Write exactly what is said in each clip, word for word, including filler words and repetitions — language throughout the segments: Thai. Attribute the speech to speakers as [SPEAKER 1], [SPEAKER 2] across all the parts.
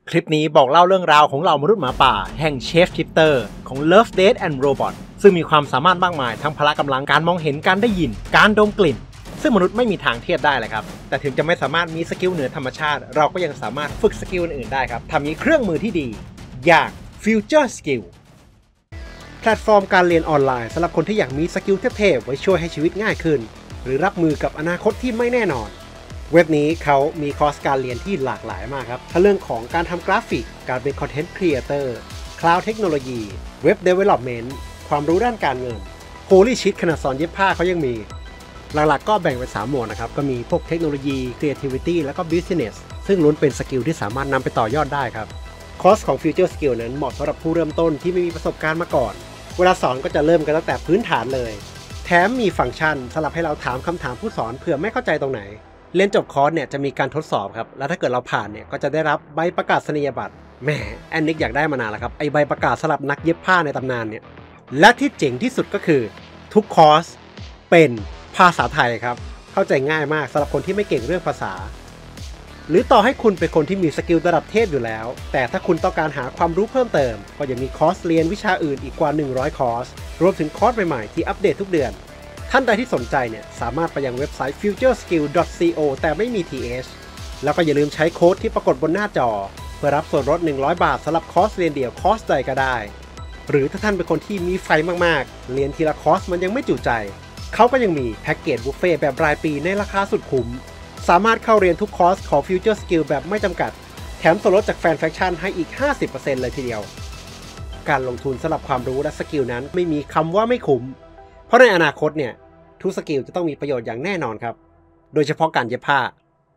[SPEAKER 1] คลิปนี้บอกเล่าเรื่องราวของเหล่ามนุษย์หมาป่าแห่งเชฟชิปเตอร์ของ Love Death and Robot ซึ่งมีความสามารถมากมายทั้งพละกำลังการมองเห็นการได้ยินการดมกลิ่นซึ่งมนุษย์ไม่มีทางเทียบได้เลยครับแต่ถึงจะไม่สามารถมีสกิลเหนือธรรมชาติเราก็ยังสามารถฝึกสกิลอื่นๆได้ครับทำมีเครื่องมือที่ดีอย่าง Future Skill แพลตฟอร์มการเรียนออนไลน์สำหรับคนที่อยากมีสกิลเทพๆไว้ช่วยให้ชีวิตง่ายขึ้นหรือรับมือกับอนาคตที่ไม่แน่นอนเว็บนี้เขามีคอร์สการเรียนที่หลากหลายมากครับทั้งเรื่องของการทำกราฟิกการเป็นคอนเทนต์ครีเอเตอร์คลาวด์เทคโนโลยีเว็บเดเวล็อปเมนต์ความรู้ด้านการเงินโฮลี่ชิตขนาดสอนเย็บผ้าเขายังมีหลักๆก็แบ่งเป็นสามหมวดนะครับก็มีพวกเทคโนโลยีครีเอทิวิตี้แล้วก็บิสเนสซึ่งล้วนเป็นสกิลที่สามารถนำไปต่อยอดได้ครับคอร์สของ Future Skill นั้นเหมาะสำหรับผู้เริ่มต้นที่ไม่มีประสบการณ์มาก่อนเวลาสอนก็จะเริ่มกันตั้งแต่พื้นฐานเลยแถมมีฟังก์ชันสำหรับให้เราถามคำถามผู้สอนเผื่อไม่เข้าใจตรงไหนเรียนจบคอร์สเนี่ยจะมีการทดสอบครับแล้วถ้าเกิดเราผ่านเนี่ยก็จะได้รับใบประกาศนียบัตรแหมแอนนิกอยากได้มานานแล้วครับไอใบประกาศสำหรับนักเย็บผ้าในตำนานเนี่ยและที่เจ๋งที่สุดก็คือทุกคอร์สเป็นภาษาไทยครับเข้าใจง่ายมากสำหรับคนที่ไม่เก่งเรื่องภาษาหรือต่อให้คุณเป็นคนที่มีสกิลระดับเทพอยู่แล้วแต่ถ้าคุณต้องการหาความรู้เพิ่มเติมก็ยังมีคอร์สเรียนวิชาอื่นอีกกว่าหนึ่งร้อยคอร์สรวมถึงคอร์สใหม่ๆที่อัปเดตทุกเดือนท่านใดที่สนใจเนี่ยสามารถไปยังเว็บไซต์ ฟิวเจอร์สกิล ดอท ซี โอ แต่ไม่มี ที เอช แล้วก็อย่าลืมใช้โค้ดที่ปรากฏบนหน้าจอเพื่อรับส่วนลดหนึ่งร้อยบาทสำหรับคอร์สเรียนเดี่ยวคอร์สใดก็ได้หรือถ้าท่านเป็นคนที่มีไฟมากๆเรียนทีละคอร์สมันยังไม่จุใจเขาก็ยังมีแพ็กเกจบุฟเฟ่แบบรายปีในราคาสุดคุ้มสามารถเข้าเรียนทุกคอร์สของ Future Skill แบบไม่จำกัดแถมส่วนลดจากแฟนแฟคชั่นให้อีก ห้าสิบเปอร์เซ็นต์ เลยทีเดียวการลงทุนสำหรับความรู้และสกิลนั้นไม่มีคำว่าไม่คุ้มเพราะในอนาคตเนี่ยทุกสกิลจะต้องมีประโยชน์อย่างแน่นอนครับโดยเฉพาะการเย็บผ้า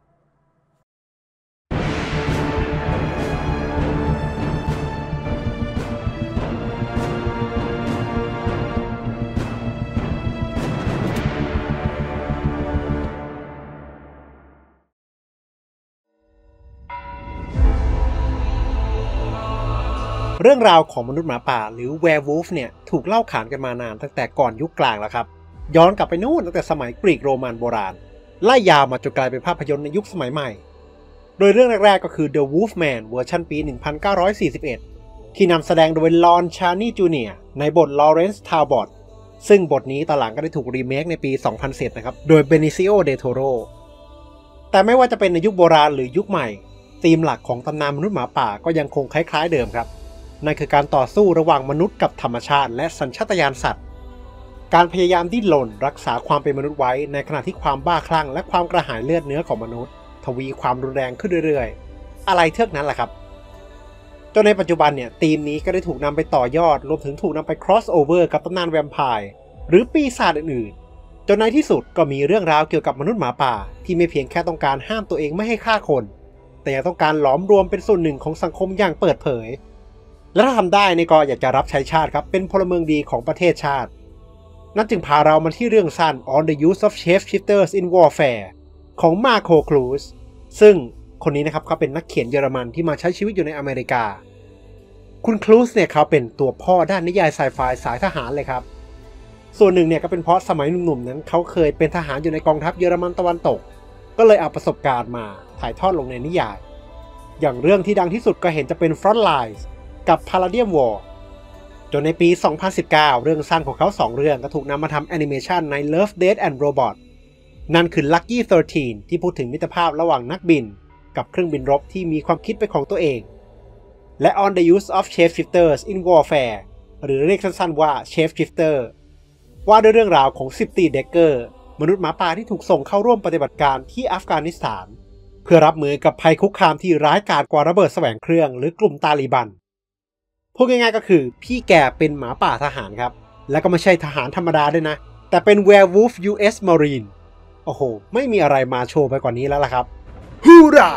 [SPEAKER 1] เรื่องราวของมนุษย์หมาป่าหรือ Werewolf เนี่ยถูกเล่าขานกันมานานตั้งแต่ก่อนยุคกลางแล้วครับย้อนกลับไปนู่นตั้งแต่สมัยกรีกโรมันโบราณไล่ยาวมาจนกลายเป็นภาพยนตร์ในยุคสมัยใหม่โดยเรื่องแรกๆก็คือ The Wolfman เวอร์ชันปี หนึ่งพันเก้าร้อยสี่สิบเอ็ด ที่นำแสดงโดยลอน ชาร์นี จูเนียร์ ในบท ลอเรนซ์ ทาวบอต ซึ่งบทนี้ตอนหลังก็ได้ถูกรีเมคในปี สองพันเจ็ด นะครับโดย เบนิซิโอ เด โทโร แต่ไม่ว่าจะเป็นในยุคโบราณหรือยุคใหม่ธีมหลักของตำนานมนุษย์หมาป่าก็ยังคงคล้ายๆเดิมครับนั่นคือการต่อสู้ระหว่างมนุษย์กับธรรมชาติและสัญชาตญาณสัตว์การพยายามดิ้นรนรักษาความเป็นมนุษย์ไว้ในขณะที่ความบ้าคลั่งและความกระหายเลือดเนื้อของมนุษย์ทวีความรุนแรงขึ้นเรื่อยๆอะไรเทือกนั้นแหละครับจนในปัจจุบันเนี่ยธีมนี้ก็ได้ถูกนำไปต่อยอดรวมถึงถูกนำไป cross over กับตำนานแวมไพร์หรือปีศาจอื่นๆจนในที่สุดก็มีเรื่องราวเกี่ยวกับมนุษย์หมาป่าที่ไม่เพียงแค่ต้องการห้ามตัวเองไม่ให้ฆ่าคนแต่ยังต้องการหลอมรวมเป็นส่วนหนึ่งของสังคมอย่างเปิดเผยและถ้าทำได้นี่ก็อยากจะรับใช้ชาติครับเป็นพลเมืองดีของประเทศชาตินั่นจึงพาเรามาที่เรื่องสั้น On the Use of Shapeshifters in Warfare ของมาโค คลูสซึ่งคนนี้นะครับเขาเป็นนักเขียนเยอรมันที่มาใช้ชีวิตอยู่ในอเมริกาคุณคลูสเนี่ยเขาเป็นตัวพ่อด้านนิยายไซไฟสายทหารเลยครับส่วนหนึ่งเนี่ยก็เป็นเพราะสมัยหนุ่มๆนั้นเขาเคยเป็นทหารอยู่ในกองทัพเยอรมันตะวันตกก็เลยเอาประสบการณ์มาถ่ายทอดลงในนิยายอย่างเรื่องที่ดังที่สุดก็เห็นจะเป็น Frontlinesกับ Palladium War จนในปี สองพันสิบเก้า เรื่องสั้นของเขาสองเรื่องก็ถูกนำมาทำแอนิเมชันใน Love Death and Robot นั่นคือ Lucky สิบสาม ที่พูดถึงมิตรภาพระหว่างนักบินกับเครื่องบินรบที่มีความคิดเป็นของตัวเองและ On the Use of Shapeshifters in Warfare หรือเรียกสั้นๆว่า Shapeshifter ว่าด้วยเรื่องราวของสิบตีเดกเกอร์มนุษย์หมาป่าที่ถูกส่งเข้าร่วมปฏิบัติการที่อัฟกานิสถานเพื่อรับมือกับภัยคุกคามที่ร้ายกาจกว่าระเบิดแสวงเครื่องหรือกลุ่มตาลีบันพูดง่ายๆก็คือพี่แกเป็นหมาป่าทหารครับและก็ไม่ใช่ทหารธรรมดาด้วยนะแต่เป็น Werewolf ยู เอส Marine โอ้โหไม่มีอะไรมาโชว์ไปกว่านี้แล้วล่ะครับฮูรา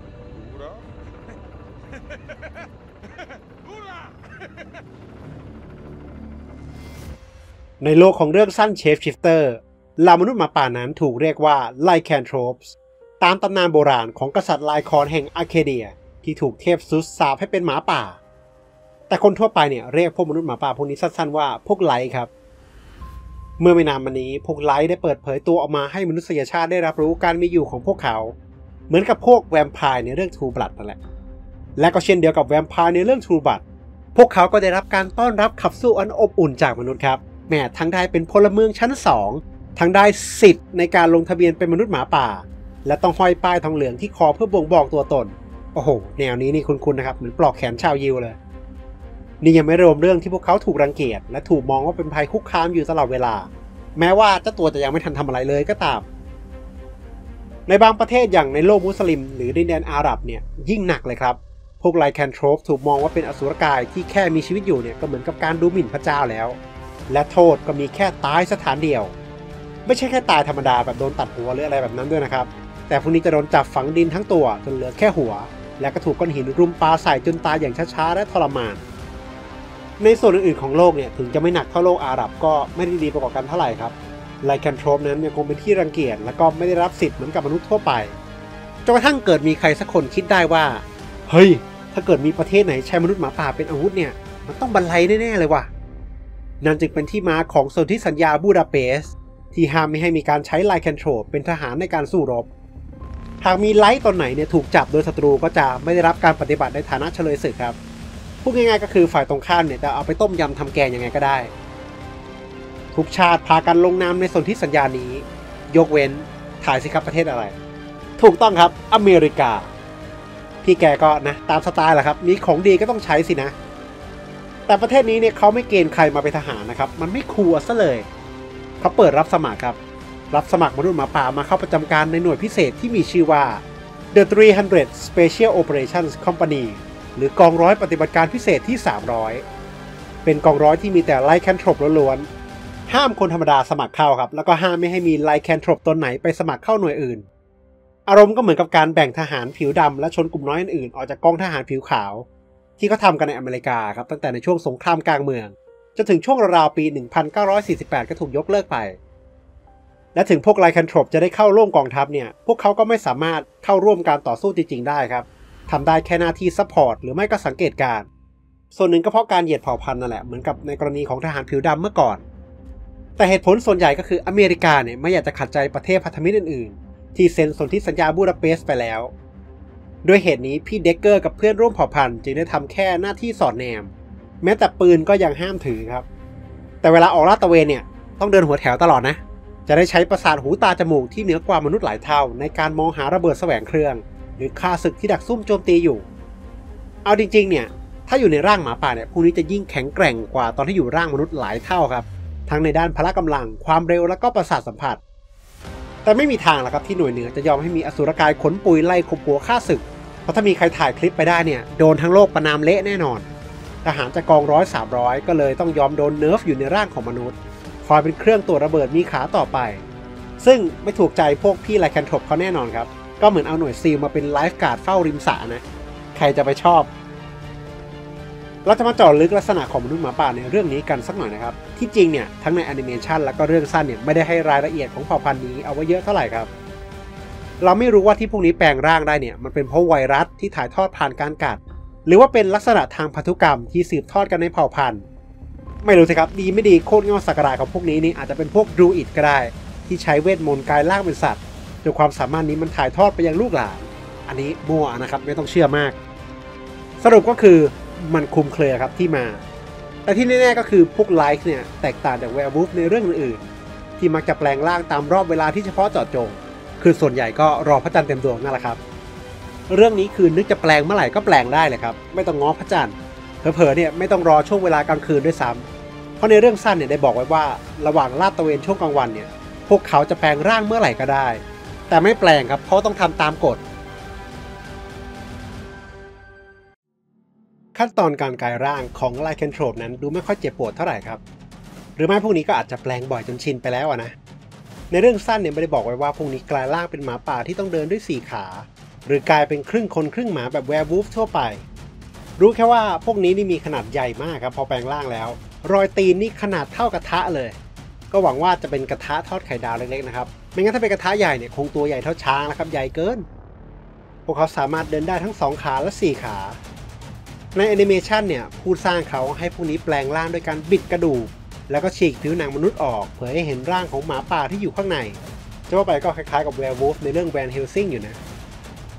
[SPEAKER 1] ในโลกของเรื่องสั้น Shapeshifter เหล่ามนุษย์หมาป่านั้นถูกเรียกว่า Lycanthropes ตามตำนานโบราณของกษัตริย์ไลคอนแห่งอาร์เคเดียที่ถูกเทพซุสสาปให้เป็นหมาป่าแต่คนทั่วไปเนี่ยเรียกพวกมนุษย์หมาป่าพวกนี้สั้นๆว่าพวกไลท์ครับเมื่อไม่นานมานี้พวกไลท์ได้เปิดเผยตัวออกมาให้มนุษยชาติได้รับรู้การมีอยู่ของพวกเขาเหมือนกับพวกแวมไพร์ในเรื่อง True Blood นั่นแหละและก็เช่นเดียวกับแวมไพร์ในเรื่อง True Blood พวกเขาก็ได้รับการต้อนรับขับสู้อันอบอุ่นจากมนุษย์ครับแม้ทั้งได้เป็นพลเมืองชั้นสองทั้งได้สิทธิ์ในการลงทะเบียนเป็นมนุษย์หมาป่าและต้องห้อยป้ายทองเหลืองที่คอเพื่อบ่งบอกตัวตนโอ้โหแนวนี้นี่คุ้นๆนะครับเหมือนปลอกแขนชาวยิวเลยนี่ยังไม่รวมเรื่องที่พวกเขาถูกรังเกียจและถูกมองว่าเป็นภัยคุกคามอยู่ตลอดเวลาแม้ว่าเจ้าตัวจะยังไม่ทันทำอะไรเลยก็ตามในบางประเทศอย่างในโลกมุสลิมหรือดินแดนอาหรับเนี่ยยิ่งหนักเลยครับพวกไลแคนโทรปถูกมองว่าเป็นอสุรกายที่แค่มีชีวิตอยู่เนี่ยก็เหมือนกับการดูหมิ่นพระเจ้าแล้วและโทษก็มีแค่ตายสถานเดียวไม่ใช่แค่ตายธรรมดาแบบโดนตัดหัวหรืออะไรแบบนั้นด้วยนะครับแต่พวกนี้จะโดนจับฝังดินทั้งตัวจนเหลือแค่หัวและก็ถูกก้อนหินรุมปาใส่จนตายอย่างช้าๆและทรมานในส่วนอื่นๆของโลกเนี่ยถึงจะไม่หนักเท่าโลกอาหรับก็ไม่ได้ดีไปกว่ากันเท่าไหร่ครับไลแคนโทรปนั้นยังคงเป็นที่รังเกียจและก็ไม่ได้รับสิทธิ์เหมือนกับมนุษย์ทั่วไปจนกระทั่งเกิดมีใครสักคนคิดได้ว่าเฮ้ยถ้าเกิดมีประเทศไหนใช้มนุษย์หมาป่าเป็นอาวุธเนี่ยมันต้องบรรลัยแน่ๆเลยว่ะนั่นจึงเป็นที่มาของสนธิสัญญาบูดาเปสต์ที่ห้ามไม่ให้มีการใช้ไลแคนโทรปเป็นทหารในการสู้รบหากมีไลท์ตอนไหนเนี่ยถูกจับโดยศัตรูก็จะไม่ได้รับการปฏิบัติในฐานะเฉลยศึกครับพูดง่ายๆก็คือฝ่ายตรงข้ามเนี่ยจะเอาไปต้มยำทำแกงยังไงก็ได้ทุกชาติพากันลงนามในสนธิสัญญานี้ยกเว้นถ่ายสิครับประเทศอะไรถูกต้องครับอเมริกาพี่แกก็นะตามสไตล์แหละครับมีของดีก็ต้องใช้สินะแต่ประเทศนี้เนี่ยเขาไม่เกณฑ์ใครมาเป็นทหารนะครับมันไม่คูลซะเลยเขาเปิดรับสมัครครับรับสมัครมนุษย์หมาป่ามาเข้าประจำการในหน่วยพิเศษที่มีชื่อว่า The สามร้อย Special Operations Company หรือกองร้อยปฏิบัติการพิเศษที่สามร้อยเป็นกองร้อยที่มีแต่ไลแคนโทรปล้วนๆห้ามคนธรรมดาสมัครเข้าครับแล้วก็ห้ามไม่ให้มีไลแคนโทรปตนไหนไปสมัครเข้าหน่วยอื่นอารมณ์ก็เหมือนกับการแบ่งทหารผิวดำและชนกลุ่มน้อยอื่นๆออกจากกองทหารผิวขาวที่เขาทำกันในอเมริกาครับตั้งแต่ในช่วงสงครามกลางเมืองจนถึงช่วงราวๆปีหนึ่งพันเก้าร้อยสี่สิบแปดก็ถูกยกเลิกไปและถึงพวกไลแคนโทรปจะได้เข้าร่วมกองทัพเนี่ยพวกเขาก็ไม่สามารถเข้าร่วมการต่อสู้จริงๆได้ครับทำได้แค่หน้าที่ซัพพอร์ตหรือไม่ก็สังเกตการณ์ส่วนหนึ่งก็เพราะการเหยียดเผ่าพันธุ์นั่นแหละเหมือนกับในกรณีของทหารผิวดำเมื่อก่อนแต่เหตุผลส่วนใหญ่ก็คืออเมริกาเนี่ยไม่อยากจะขัดใจประเทศพันธมิตรอื่นๆที่เซ็นสนธิสัญญาบูดาเปสต์ไปแล้วด้วยเหตุนี้พี่เด็กเกอร์กับเพื่อนร่วมเผ่าพันธุ์จึงได้ทำแค่หน้าที่สอดแนมแม้แต่ปืนก็ยังห้ามถือครับแต่เวลาออกลาดตระเวนเนี่ยต้องเดินหัวแถวตลอดนะจะได้ใช้ประสาทหูตาจมูกที่เหนือกว่ามนุษย์หลายเท่าในการมองหาระเบิดแสวงเครื่องหรือฆ่าศึกที่ดักซุ่มโจมตีอยู่เอาจริงๆเนี่ยถ้าอยู่ในร่างหมาป่าเนี่ยพวกนี้จะยิ่งแข็งแกร่งกว่าตอนที่อยู่ร่างมนุษย์หลายเท่าครับทั้งในด้านพละกำลังความเร็วและก็ประสาทสัมผัสแต่ไม่มีทางหรอกครับที่หน่วยเหนือจะยอมให้มีอสุรกายขนปุยไล่ข่มหัวฆ่าศึกเพราะถ้ามีใครถ่ายคลิปไปได้เนี่ยโดนทั้งโลกประนามเละแน่นอนทหารจากกองร้อยสามร้อยก็เลยต้องยอมโดนเนิร์ฟอยู่ในร่างของมนุษย์คอยเป็นเครื่องตรวจระเบิดมีขาต่อไปซึ่งไม่ถูกใจพวกพี่ไลแคนโทรปเขาแน่นอนครับก็เหมือนเอาหน่วยซีลมาเป็นไลฟ์การ์ดเฝ้าริมสระนะใครจะไปชอบเราจะมาเจาะลึกลักษณะของมนุษย์หมาป่าในเรื่องนี้กันสักหน่อยนะครับที่จริงเนี่ยทั้งในแอนิเมชันและก็เรื่องสั้นเนี่ยไม่ได้ให้รายละเอียดของเผ่าพันธุ์นี้เอาไว้เยอะเท่าไหร่ครับเราไม่รู้ว่าที่พวกนี้แปลงร่างได้เนี่ยมันเป็นเพราะไวรัสที่ถ่ายทอดผ่านการกัดหรือว่าเป็นลักษณะทางพันธุกรรมที่สืบทอดกันในเผ่าพันธุ์ไม่รู้สิครับดีไม่ดีโคตรเงาสักการะของพวกนี้นี่อาจจะเป็นพวกดรูอิดก็ได้ที่ใช้เวทมนต์กายร่างเป็นสัตว์โดยความสามารถนี้มันถ่ายทอดไปยังลูกหลานอันนี้มั่วนะครับไม่ต้องเชื่อมากสรุปก็คือมันคลุมเครือครับที่มาแต่ที่แน่ๆก็คือพวกไลค์เนี่ยแตกต่างจากแวร์วูฟในเรื่องอื่นๆที่มักจะแปลงร่างตามรอบเวลาที่เฉพาะเจาะจงคือส่วนใหญ่ก็รอพระจันทร์เต็มดวงนั่นแหละครับเรื่องนี้คือนึกจะแปลงเมื่อไหร่ก็แปลงได้เลยครับไม่ต้องง้อพระจันทร์เผลอๆเนี่ยไม่ต้องรอช่วงเวลากลางคืนด้วยซ้ำเพราะในเรื่องสั้นเนี่ยได้บอกไว้ว่าระหว่างลาดตระเวนช่วงกลางวันเนี่ยพวกเขาจะแปลงร่างเมื่อไหร่ก็ได้แต่ไม่แปลงครับเพราะต้องทำตามกฎขั้นตอนการกลายร่างของไลแคนโทรปนั้นดูไม่ค่อยเจ็บปวดเท่าไหร่ครับหรือไม่พวกนี้ก็อาจจะแปลงบ่อยจนชินไปแล้วนะในเรื่องสั้นเนี่ยไม่ได้บอกไว้ว่าพวกนี้กลายร่างเป็นหมาป่าที่ต้องเดินด้วยสี่ขาหรือกลายเป็นครึ่งคนครึ่งหมาแบบแวร์วูฟทั่วไปรู้แค่ว่าพวกนี้นี่มีขนาดใหญ่มากครับพอแปลงร่างแล้วรอยตีนนี่ขนาดเท่ากระทะเลยก็หวังว่าจะเป็นกระทะทอดไข่ดาวเล็กๆนะครับไม่งั้นถ้าเป็นกระทะใหญ่เนี่ยคงตัวใหญ่เท่าช้างแล้วครับใหญ่เกินพวกเขาสามารถเดินได้ทั้งสองขาและสี่ขาในแอนิเมชันเนี่ยผู้สร้างเขาให้พวกนี้แปลงร่างด้วยการบิดกระดูกแล้วก็ฉีกผิวหนังมนุษย์ออกเผยให้เห็นร่างของหมาป่าที่อยู่ข้างในจะว่าไปก็คล้ายๆกับแวร์วูฟในเรื่องแวนเฮลซิงอยู่นะพ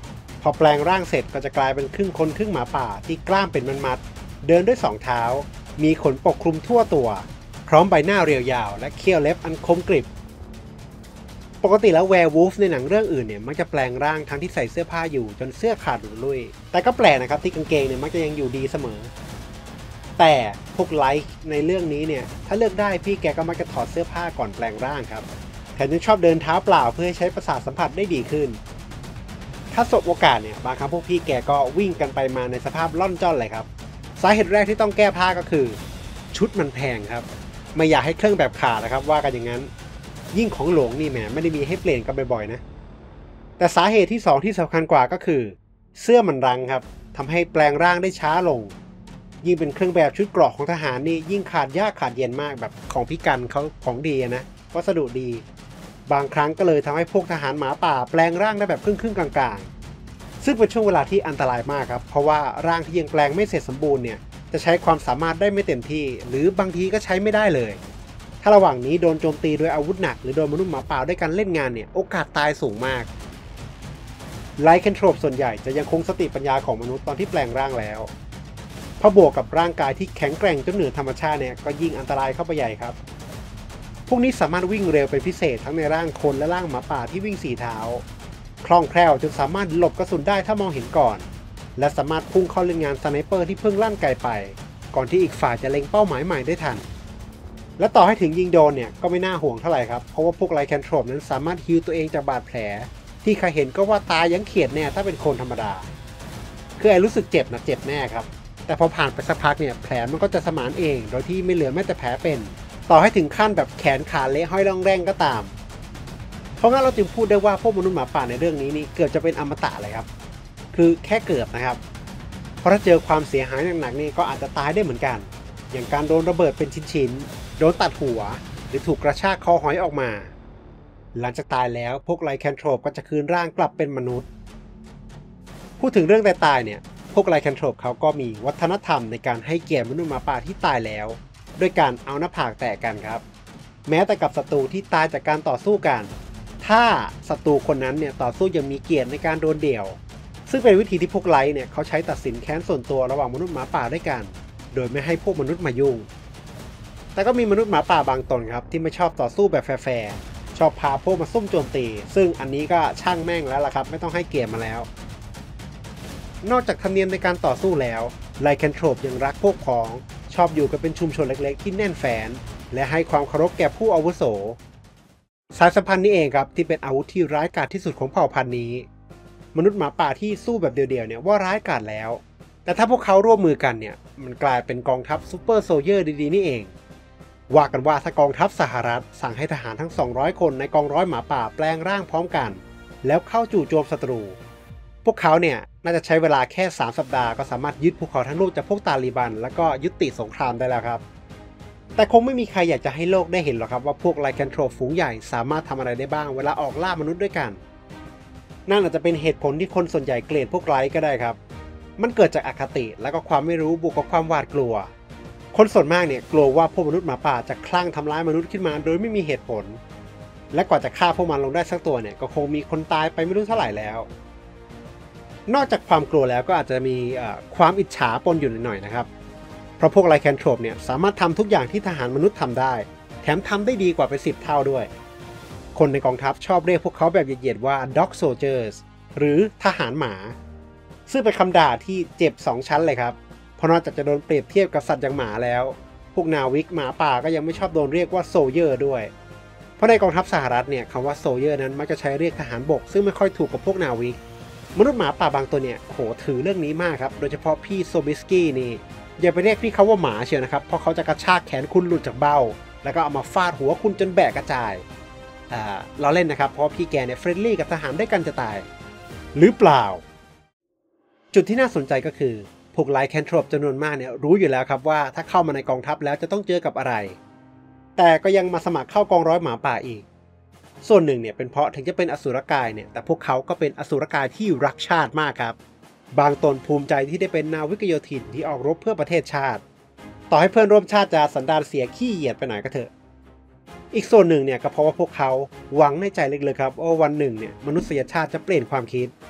[SPEAKER 1] พอแปลงร่างเสร็จก็จะกลายเป็นครึ่งคนครึ่งหมาป่าที่กล้ามเป็นมัดๆเดินด้วยสองเท้ามีขนปกคลุมทั่วตัวพร้อมใบหน้าเรียวยาวและเขี้ยวเล็บอันคมกริบปกติแล้วแวร์วูฟในหนังเรื่องอื่นเนี่ยมักจะแปลงร่างทั้งที่ใส่เสื้อผ้าอยู่จนเสื้อขาดหลุดลุ่ยแต่ก็แปลกนะครับที่กางเกงเนี่ยมักจะยังอยู่ดีเสมอแต่พวกไลค์ในเรื่องนี้เนี่ยถ้าเลือกได้พี่แกก็มักจะถอดเสื้อผ้าก่อนแปลงร่างครับแถมยังชอบเดินเท้าเปล่าเพื่อให้ใช้ประสาทสัมผัสได้ดีขึ้นถ้าสบโอกาสเนี่ยบางครั้งพวกพี่แกก็วิ่งกันไปมาในสภาพล่อนจ้อนเลยครับสาเหตุแรกที่ต้องแก้ผ้าก็คือชุดมันแพงครับไม่อยากให้เครื่องแบบขาดนะครับว่ากันอย่างนั้นยิ่งของหลวงนี่แหมไม่ได้มีให้เปลี่ยนกันบ่อยๆนะแต่สาเหตุที่สองที่สำคัญกว่าก็คือเสื้อมันรังครับทำให้แปลงร่างได้ช้าลงยิ่งเป็นเครื่องแบบชุดเกราะของทหารนี่ยิ่งขาดยากขาดเย็นมากแบบของพี่กันเขาของดีนะวัสดุดีบางครั้งก็เลยทำให้พวกทหารหมาป่าแปลงร่างได้แบบครึ่งๆกลางๆซึ่งเป็นช่วงเวลาที่อันตรายมากครับเพราะว่าร่างที่ยังแปลงไม่เสร็จสมบูรณ์เนี่ยจะใช้ความสามารถได้ไม่เต็มที่หรือบางทีก็ใช้ไม่ได้เลยถ้าระหว่างนี้โดนโจมตีโดยอาวุธหนักหรือโดนมนุษย์หมาป่าด้วยกันเล่นงานเนี่ยโอกาสตายสูงมากไลแคนโทรปส่วนใหญ่จะยังคงสติปัญญาของมนุษย์ตอนที่แปลงร่างแล้วพอบวกกับร่างกายที่แข็งแกร่งจนเหนือธรรมชาติเนี่ยก็ยิ่งอันตรายเข้าไปใหญ่ครับพวกนี้สามารถวิ่งเร็วเป็นพิเศษทั้งในร่างคนและร่างหมาป่าที่วิ่งสี่เท้าคล่องแคล่วจนสามารถหลบกระสุนได้ถ้ามองเห็นก่อนและสามารถพุ่งเข้าเล่นงานสไนเปอร์ที่เพิ่งลั่นไกลไปก่อนที่อีกฝ่ายจะเล็งเป้าหมายใหม่ได้ทันและต่อให้ถึงยิงโดนเนี่ยก็ไม่น่าห่วงเท่าไหร่ครับเพราะว่าพวกไลแคนโทรปนั้นสามารถฮีลตัวเองจากบาดแผลที่ใครเห็นก็ว่าตายยังเขียดแน่ถ้าเป็นคนธรรมดาคือไอ้รู้สึกเจ็บนะเจ็บแน่ครับแต่พอผ่านไปสักพักเนี่ยแผลมันก็จะสมานเองโดยที่ไม่เหลือแม้แต่แผลเป็นต่อให้ถึงขั้นแบบแขนขาเละห้อยร่องแร่งก็ตามเพราะงั้นเราจึงพูดได้ว่าพวกมนุษย์หมาป่าในเรื่องนี้นี่เกือบจะเป็นอมตะเลยครับคือแค่เกือบนะครับเพราะถ้าเจอความเสียหายหนักๆนี่ก็อาจจะตายได้เหมือนกันอย่างการโดนระเบิดเป็นชิ้นๆโดนตัดหัวหรือถูกกระชากคอหอยออกมาหลังจากตายแล้วพวกไลแคนโทรปก็จะคืนร่างกลับเป็นมนุษย์พูดถึงเรื่องตายๆเนี่ยพวกไลแคนโทรปเขาก็มีวัฒนธรรมในการให้เกียรติมนุษย์หมาป่าที่ตายแล้วด้วยการเอาหน้าผากแตะกันครับแม้แต่กับศัตรูที่ตายจากการต่อสู้กันถ้าศัตรูคนนั้นเนี่ยต่อสู้ยังมีเกียรติในการโดนเดี่ยวซึ่งเป็นวิธีที่พวกไลท์เนี่ยเขาใช้ตัดสินแค้นส่วนตัวระหว่างมนุษย์หมาป่าด้วยกันโดยไม่ให้พวกมนุษย์มายุ่งแต่ก็มีมนุษย์หมาป่าบางตนครับที่ไม่ชอบต่อสู้แบบแฟร์ๆชอบพาพวกมาซุ่มโจมตีซึ่งอันนี้ก็ช่างแม่งแล้วล่ะครับไม่ต้องให้เกียรติมาแล้วนอกจากธรรมเนียมในการต่อสู้แล้วไลแคนโทรปยังรักพวกพ้องชอบอยู่กันเป็นชุมชนเล็กๆที่แน่นแฟ้นและให้ความเคารพแก่ผู้อาวุโสสายสัมพันธ์นี้เองครับที่เป็นอาวุธที่ร้ายกาจที่สุดของเผ่าพันธุ์นี้มนุษย์หมาป่าที่สู้แบบเดียวๆเนี่ยว่าร้ายกาจแล้วแต่ถ้าพวกเขาร่วมมือกันเนี่ยมันกลายเป็นกองทัพซูเปอร์โซลเยอร์ดีๆนี่เองว่ากันว่าถ้ากองทัพสหรัฐสั่งให้ทหารทั้งสองร้อยคนในกองร้อยหมาป่าแปลงร่างพร้อมกันแล้วเข้าจู่โจมศัตรูพวกเขาเนี่ยน่าจะใช้เวลาแค่สามสัปดาห์ก็สามารถยึดภูเขาทั้งลูกจากพวกตาลีบันแล้วก็ยุติสงครามได้แล้วครับแต่คงไม่มีใครอยากจะให้โลกได้เห็นหรอกครับว่าพวกไลแคนโทรปฝูงใหญ่สามารถทำอะไรได้บ้างเวลาออกล่ามนุษย์ด้วยกันนั่นอาจจะเป็นเหตุผลที่คนส่วนใหญ่เกลียดพวกไลก็ได้ครับมันเกิดจากอคติและก็ความไม่รู้บวกกับความหวาดกลัวคนส่วนมากเนี่ยกลัวว่าพวกมนุษย์หมาป่าจะคลั่งทำร้ายมนุษย์ขึ้นมาโดยไม่มีเหตุผลและกว่าจะฆ่าพวกมันลงได้สักตัวเนี่ยก็คงมีคนตายไปไม่รู้เท่าไหร่แล้วนอกจากความกลัวแล้วก็อาจจะมีความอิจฉาปนอยู่หน่อยๆนะครับเพราะพวกไลแคนโทรปเนี่ยสามารถทำทุกอย่างที่ทหารมนุษย์ทำได้แถมทำได้ดีกว่าเป็นสิบเท่าด้วยคนในกองทัพชอบเรียกพวกเขาแบบเหยียดๆว่า dog soldiers หรือทหารหมาซึ่งเป็นคำด่าที่เจ็บสองชั้นเลยครับเพราะนอกจากจะโดนเปรียบเทียบกับสัตว์อย่างหมาแล้วพวกนาวิกหมาป่าก็ยังไม่ชอบโดนเรียกว่าโซลเยอร์ด้วยเพราะในกองทัพสหรัฐเนี่ยคำว่าโซลเยอร์นั้นมักจะใช้เรียกทหารบกซึ่งไม่ค่อยถูกกับพวกนาวิกมนุษย์หมาป่าบางตัวเนี่ยโหถือเรื่องนี้มากครับโดยเฉพาะพี่โซบิสกี้นี่อย่าไปเรียกพี่เขาว่าหมาเชียวนะครับเพราะเขาจะกระชากแขนคุณหลุดจากเบ้าแล้วก็เอามาฟาดหัวคุณจนแบกกระจายอ่าเราเล่นนะครับเพราะพี่แกเนี่ยเฟรนลี่กับทหารได้กันจะตายหรือเปล่าจุดที่น่าสนใจก็คือพวกไลแคนโทรปจำนวนมากเนี่ยรู้อยู่แล้วครับว่าถ้าเข้ามาในกองทัพแล้วจะต้องเจอกับอะไรแต่ก็ยังมาสมัครเข้ากองร้อยหมาป่าอีกส่วนหนึ่งเนี่ยเป็นเพราะถึงจะเป็นอสูรกายเนี่ยแต่พวกเขาก็เป็นอสูรกายที่รักชาติมากครับบางตนภูมิใจที่ได้เป็นนาวิกโยธินที่ออกรบเพื่อประเทศชาติต่อให้เพื่อนร่วมชาติจะสันดานเสียขี้เหยียดไปหน่อยก็เถอะอีกส่วนหนึ่งเนี่ยก็เพราะว่าพวกเขาหวังในใจลึกๆครับว่าวันหนึ่งเนี่ยมนุษยชาติจะเปลี่ยนความคิด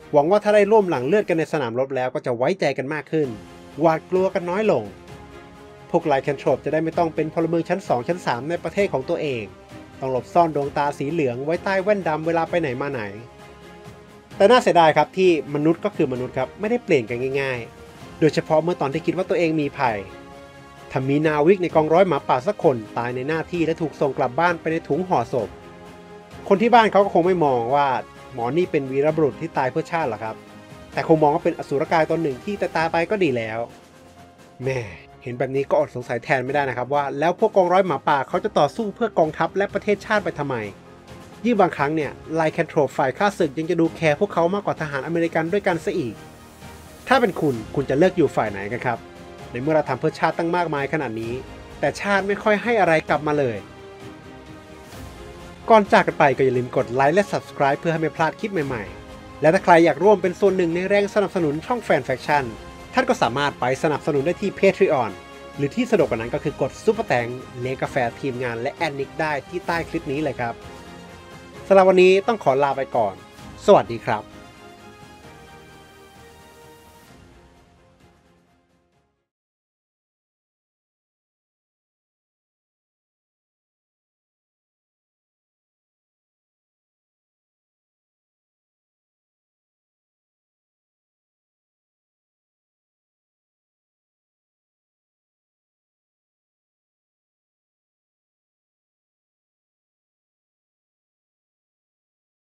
[SPEAKER 1] หวังว่าถ้าได้ร่วมหลังเลือดกันในสนามรบแล้วก็จะไว้ใจกันมากขึ้นหวาดกลัวกันน้อยลงพวกไลแคนโทรปจะได้ไม่ต้องเป็นพลเมืองชั้นสองชั้นสามในประเทศของตัวเองต้องหลบซ่อนดวงตาสีเหลืองไว้ใต้แว่นดำเวลาไปไหนมาไหนแต่น่าเสียดายครับที่มนุษย์ก็คือมนุษย์ครับไม่ได้เปลี่ยนกันง่ายๆโดยเฉพาะเมื่อตอนที่คิดว่าตัวเองมีภัยถ้ามีนาวิกในกองร้อยหมาป่าสักคนตายในหน้าที่และถูกส่งกลับบ้านไปในถุงห่อศพคนที่บ้านเขาก็คงไม่มองว่าหมอนี่เป็นวีรบุรุษที่ตายเพื่อชาติหรอกครับแต่คงมองว่าเป็นอสุรกายตนหนึ่งที่ตายไปก็ดีแล้วแม่เห็นแบบนี้ก็อดสงสัยแทนไม่ได้นะครับว่าแล้วพวกกองร้อยหมาป่าเขาจะต่อสู้เพื่อกองทัพและประเทศชาติไปทำไมยิ่งบางครั้งเนี่ยไลแคนโทรปฝ่ายข้าศึกยังจะดูแคร์พวกเขามากกว่าทหารอเมริกันด้วยกันซะอีกถ้าเป็นคุณคุณจะเลือกอยู่ฝ่ายไหนกันครับในเมื่อเราทำเพื่อชาติตั้งมากมายขนาดนี้แต่ชาติไม่ค่อยให้อะไรกลับมาเลยก่อนจากกันไปก็อย่าลืมกดไลค์และ Subscribe เพื่อให้ไม่พลาดคลิปใหม่ๆและถ้าใครอยากร่วมเป็นส่วนหนึ่งในแรงสนับสนุนช่องแฟนแฟคชั่นท่านก็สามารถไปสนับสนุนได้ที่ Patreon หรือที่สะดวกกว่านั้นก็คือกดซุปเปอร์แตงเลี้ยงกาแฟทีมงานและแอดนิกได้ที่ใต้คลิปนี้เลยครับสำหรับวันนี้ต้องขอลาไปก่อนสวัสดีครับ